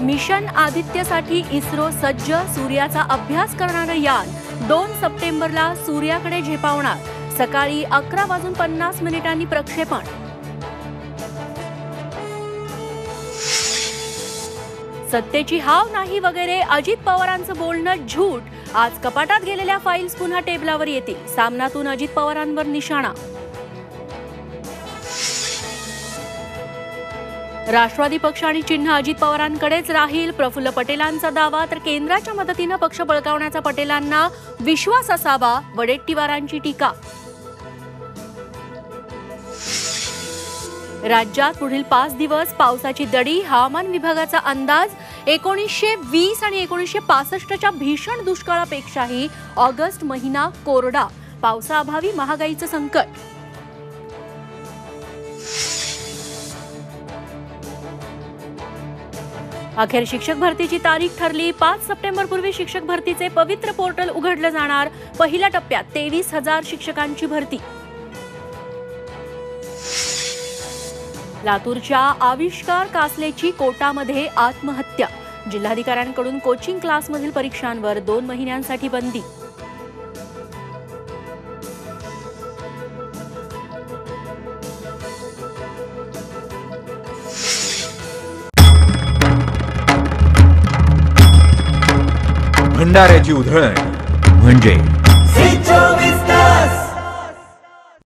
Mission आदित्यसाठी ISRO सज्ज, सूर्याचा अभ्यास करणारं यान 2 सप्टेंबरला सूर्याकडे झेपावणार. सकाळी 11:50 प्रक्षेपण. सत्तेची हाव नाही वगैरे अजित पवारांचं बोलणं झूट. आज कपाटात गेलेल्या फाईल्स पुन्हा टेबलावर येतील. सामनातून अजित पवारांवर निशाणा. राष्ट्रवादी पक्ष आणि चिन्ह अजित पवारांकडेच राहील, प्रफुल्ल पटेलांचा दावा. तर केंद्राच्या मदतीनं पक्ष बळकावण्याचा पटेलांना विश्वास असावा, वडेट्टीवारांची टीका. राज्यात पुढील 5 दिवस पावसाची दडी. हवामान विभागाचा अंदाज 1920 आणि 1965च्या भीषण दुष्काळापेक्षाही ऑगस्ट महिना कोरडा. पावसाअभावी महागाईचं संकट. अखेर शिक्षक भरतीची तारीख ठरली. 5 सप्टेंबरपूर्वी शिक्षक भरतीचे पवित्र पोर्टल उघडलं जाणार. पहिल्या टप्प्यात 23,000 शिक्षकांची भरती. लातूरच्या आविष्कार कासलेची कोटामध्ये आत्महत्या. जिल्हाधिकाऱ्यांकडून कोचिंग क्लासमधील परीक्षांवर 2 महिन्यांसाठी बंदी. भंडाऱ्याची उधळण म्हणजे